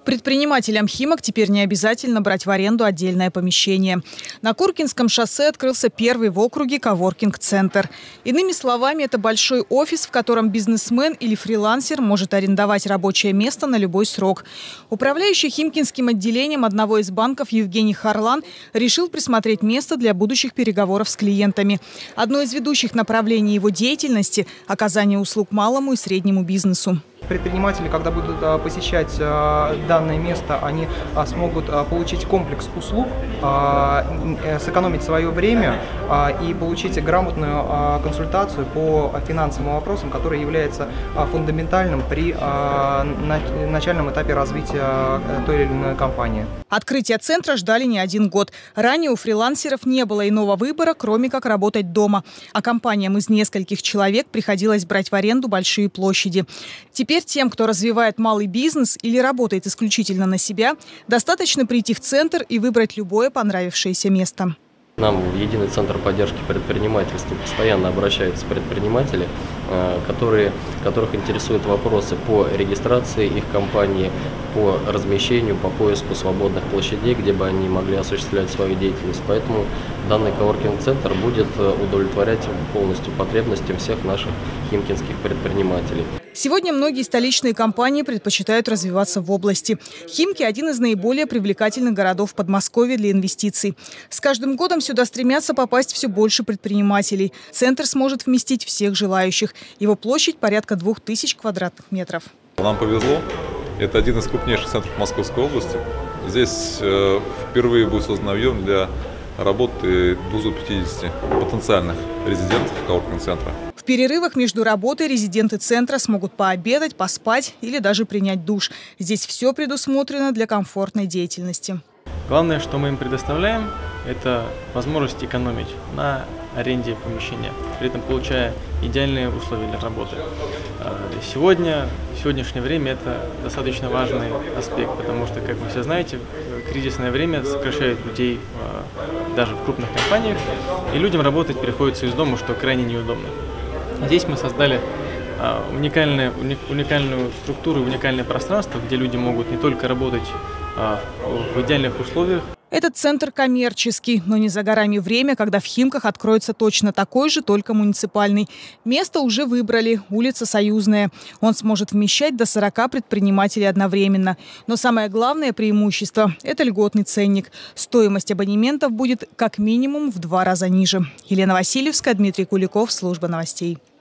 Предпринимателям Химок теперь не обязательно брать в аренду отдельное помещение. На Куркинском шоссе открылся первый в округе коворкинг-центр. Иными словами, это большой офис, в котором бизнесмен или фрилансер может арендовать рабочее место на любой срок. Управляющий химкинским отделением одного из банков Евгений Харлан решил присмотреть место для будущих переговоров с клиентами. Одно из ведущих направлений его деятельности – оказание услуг малому и среднему бизнесу. Предприниматели, когда будут посещать данное место, они смогут получить комплекс услуг, сэкономить свое время и получить грамотную консультацию по финансовым вопросам, который является фундаментальным при начальном этапе развития той или иной компании. Открытие центра ждали не один год. Ранее у фрилансеров не было иного выбора, кроме как работать дома. А компаниям из нескольких человек приходилось брать в аренду большие площади. Теперь тем, кто развивает малый бизнес или работает исключительно на себя, достаточно прийти в центр и выбрать любое понравившееся место. Нам в Единый центр поддержки предпринимательства постоянно обращаются предприниматели, которых интересуют вопросы по регистрации их компании, по размещению, по поиску свободных площадей, где бы они могли осуществлять свою деятельность. Поэтому данный коворкинг-центр будет удовлетворять полностью потребностям всех наших химкинских предпринимателей. Сегодня многие столичные компании предпочитают развиваться в области. Химки – один из наиболее привлекательных городов Подмосковья для инвестиций. С каждым годом сюда стремятся попасть все больше предпринимателей. Центр сможет вместить всех желающих. Его площадь порядка 2000 квадратных метров. Нам повезло. Это один из крупнейших центров Московской области. Здесь впервые будет создан объем для работы 250 потенциальных резидентов коворкинг-центра. В перерывах между работой резиденты центра смогут пообедать, поспать или даже принять душ. Здесь все предусмотрено для комфортной деятельности. Главное, что мы им предоставляем, это возможность экономить на аренде помещения, при этом получая идеальные условия для работы. В сегодняшнее время это достаточно важный аспект, потому что, как вы все знаете, кризисное время сокращает людей даже в крупных компаниях, и людям работать приходится из дома, что крайне неудобно. Здесь мы создали уникальную структуру, уникальное пространство, где люди могут не только работать в идеальных условиях. Этот центр коммерческий, но не за горами время, когда в Химках откроется точно такой же, только муниципальный. Место уже выбрали – улица Союзная. Он сможет вмещать до 40 предпринимателей одновременно. Но самое главное преимущество – это льготный ценник. Стоимость абонементов будет как минимум в 2 раза ниже. Елена Васильевская, Дмитрий Куликов, служба новостей.